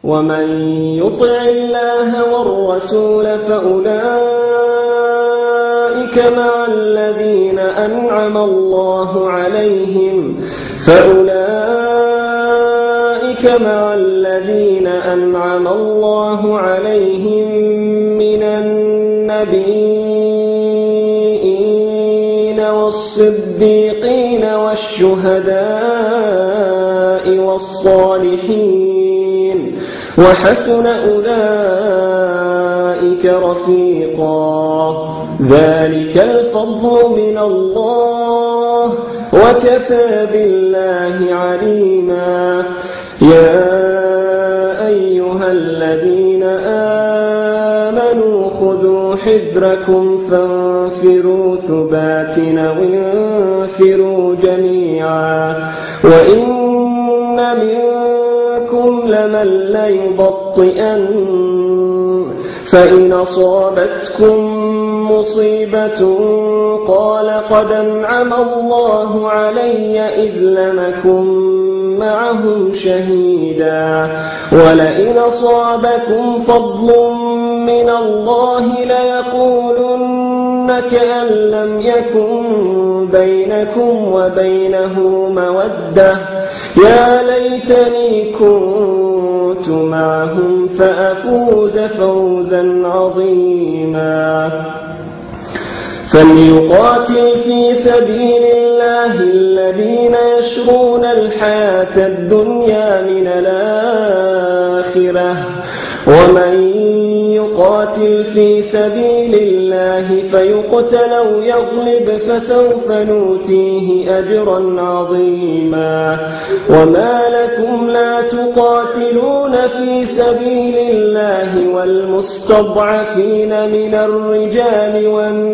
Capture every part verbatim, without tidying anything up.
ومن يطع الله والرسول فأولئك مع الذين أنعم الله عليهم فأولئك مع الذين أنعم الله عليهم من النبيين والصديقين والشهداء والصالحين وحسن أولئك رفيقا ذلك الفضل من الله وكفى بالله عليما يا أيها الذين آمنوا خذوا حذركم فانفروا ثبات أو انفروا جميعا وإن منكم لمن ليبطئن فإن أصابتكم مصيبة قال قد أنعم الله علي إذ لم أكن معهم شهيدا ولئن أصابكم فضل من الله ليقولن كأن لم يكن بينكم وبينه مودة يا ليتني كنت معهم فأفوز فوزا عظيما فليقاتل في سبيل الله الذين يشرون الحياة الدنيا من الآخرة ومن يقاتل في سبيل الله فيقتل أو يغلب فسوف نؤتيه أجرا عظيما وما لكم لا تقاتلون في سبيل الله والمستضعفين من الرجال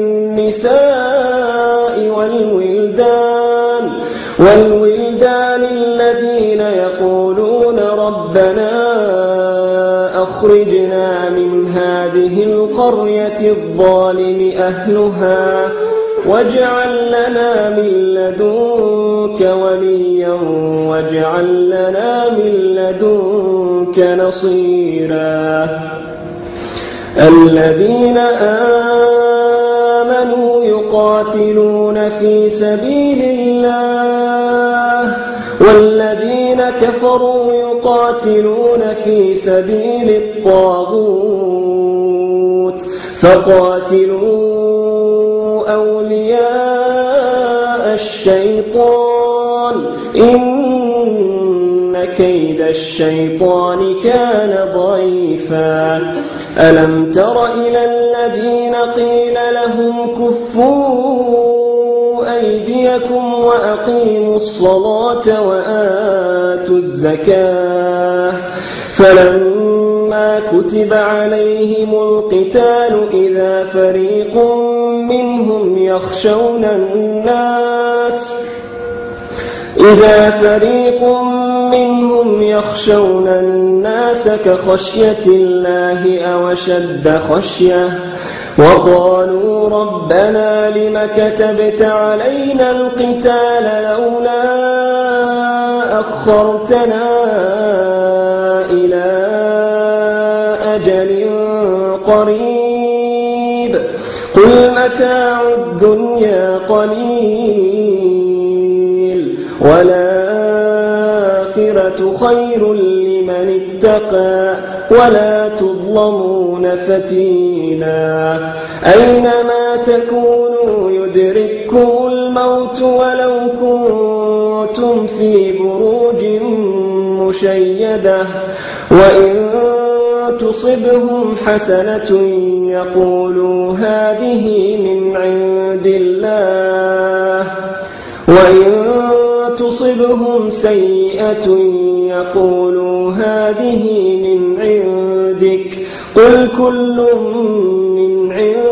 والنساء والولدان والولدان الذين يقولون ربنا أخرجنا من هذه القرية الظالم أهلها واجعل لنا من لدنك وليا واجعل لنا من لدنك نصيرا الذين آمنوا يقاتلون في سبيل الله والذين كفروا يقاتلون في سبيل الطاغوت فقاتلوا أولياء الشيطان إن كيد الشيطان كان ضعيفا ألم تر إلى الذين قيل لهم كفوا أيديكم وأقيموا الصلاة وآتوا الزكاة فلما كتب عليهم القتال إذا فريق منهم يخشون الناس إذا فريق منهم يخشون الناس كخشية الله أو أشد خشية وقالوا ربنا لم كتبت علينا القتال لولا أخرتنا إلى أجل قريب قل متاع الدنيا قليل والآخرة خير لمن اتقى ولا تظلمون فتيلا أينما تكونوا يدرككم الموت ولو كنتم في بروج مشيدة وإن تصبهم حسنة يقولوا هذه من عند الله وإن تصبهم سيئة يقولوا هذه من عندك قل كل من عند